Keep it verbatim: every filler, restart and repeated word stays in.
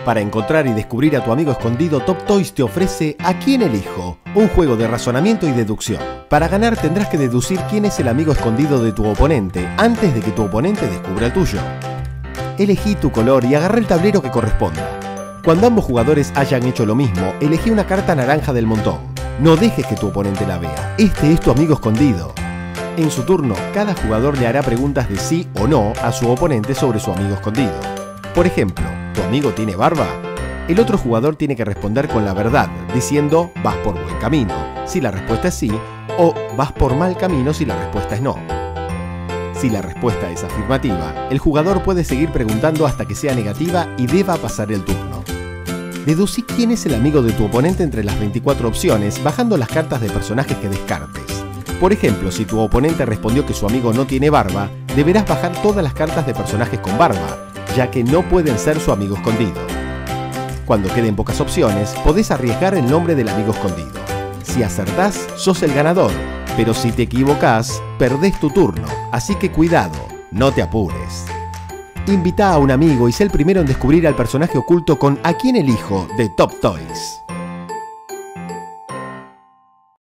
Para encontrar y descubrir a tu amigo escondido, Top Toys te ofrece ¿A quién elijo?, un juego de razonamiento y deducción. Para ganar tendrás que deducir quién es el amigo escondido de tu oponente antes de que tu oponente descubra el tuyo. Elegí tu color y agarra el tablero que corresponda. Cuando ambos jugadores hayan hecho lo mismo, elegí una carta naranja del montón. No dejes que tu oponente la vea. Este es tu amigo escondido. En su turno, cada jugador le hará preguntas de sí o no a su oponente sobre su amigo escondido. Por ejemplo, ¿tu amigo tiene barba? El otro jugador tiene que responder con la verdad, diciendo vas por buen camino, si la respuesta es sí, o vas por mal camino si la respuesta es no. Si la respuesta es afirmativa, el jugador puede seguir preguntando hasta que sea negativa y deba pasar el turno. Deducí quién es el amigo de tu oponente entre las veinticuatro opciones, bajando las cartas de personajes que descartes. Por ejemplo, si tu oponente respondió que su amigo no tiene barba, deberás bajar todas las cartas de personajes con barba, ya que no pueden ser su amigo escondido. Cuando queden pocas opciones, podés arriesgar el nombre del amigo escondido. Si acertás, sos el ganador, pero si te equivocás, perdés tu turno, así que cuidado, no te apures. Invita a un amigo y sé el primero en descubrir al personaje oculto con ¿A quién elijo?, de Top Toys.